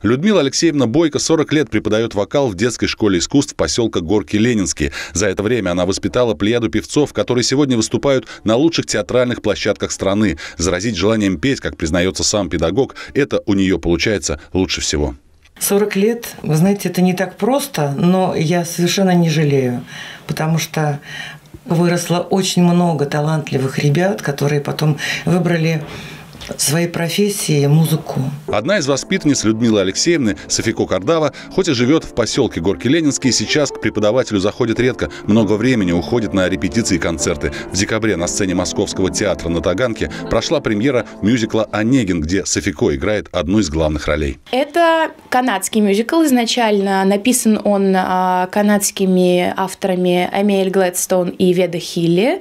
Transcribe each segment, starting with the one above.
Людмила Алексеевна Бойко 40 лет преподает вокал в детской школе искусств поселка Горки Ленинские. За это время она воспитала плеяду певцов, которые сегодня выступают на лучших театральных площадках страны. Заразить желанием петь, как признается сам педагог, это у нее получается лучше всего. 40 лет, вы знаете, это не так просто, но я совершенно не жалею, потому что выросло очень много талантливых ребят, которые потом выбрали своей профессии музыку. Одна из воспитанниц Людмилы Алексеевны, Софико Кардава, хоть и живет в поселке Горки Ленинские, сейчас к преподавателю заходит редко. Много времени уходит на репетиции и концерты. В декабре на сцене Московского театра на Таганке прошла премьера мюзикла «Онегин», где Софико играет одну из главных ролей. Это канадский мюзикл. Изначально написан он канадскими авторами Эмиль Глэдстоун и Веда Хилли.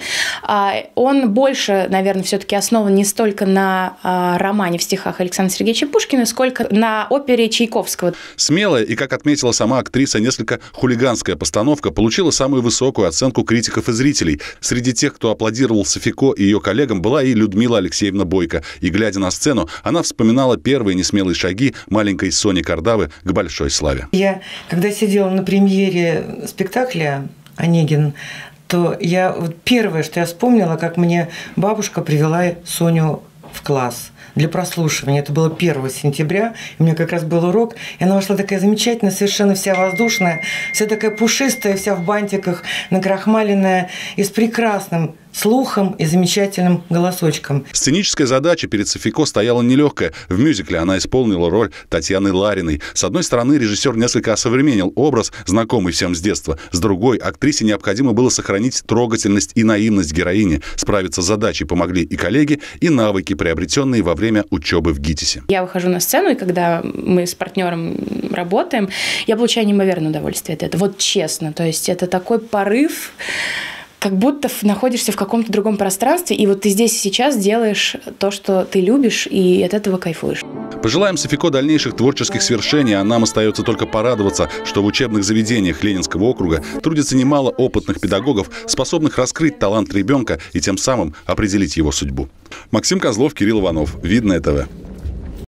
Он больше, наверное, все-таки основан не столько на романе в стихах Александра Сергеевича Пушкина, сколько на опере Чайковского. Смелая и, как отметила сама актриса, несколько хулиганская постановка получила самую высокую оценку критиков и зрителей. Среди тех, кто аплодировал Софико и ее коллегам, была и Людмила Алексеевна Бойко. И, глядя на сцену, она вспоминала первые несмелые шаги маленькой Сони Кардавы к большой славе. Я, когда сидела на премьере спектакля «Онегин», то первое, что я вспомнила, как мне бабушка привела Соню в класс для прослушивания. Это было 1 сентября, и у меня как раз был урок, и она вошла такая замечательная, совершенно вся воздушная, вся такая пушистая, вся в бантиках, накрахмаленная и с прекрасным слухом и замечательным голосочком. Сценическая задача перед Софико стояла нелегкая. В мюзикле она исполнила роль Татьяны Лариной. С одной стороны, режиссер несколько осовременил образ, знакомый всем с детства. С другой, актрисе необходимо было сохранить трогательность и наивность героини. Справиться с задачей помогли и коллеги, и навыки, приобретенные во время учебы в ГИТИСе. Я выхожу на сцену, и когда мы с партнером работаем, я получаю неимоверное удовольствие от этого. Вот честно. То есть это такой порыв, как будто находишься в каком-то другом пространстве, и вот ты здесь и сейчас делаешь то, что ты любишь, и от этого кайфуешь. Пожелаем Софико дальнейших творческих свершений, а нам остается только порадоваться, что в учебных заведениях Ленинского округа трудится немало опытных педагогов, способных раскрыть талант ребенка и тем самым определить его судьбу. Максим Козлов, Кирилл Иванов. Видное ТВ.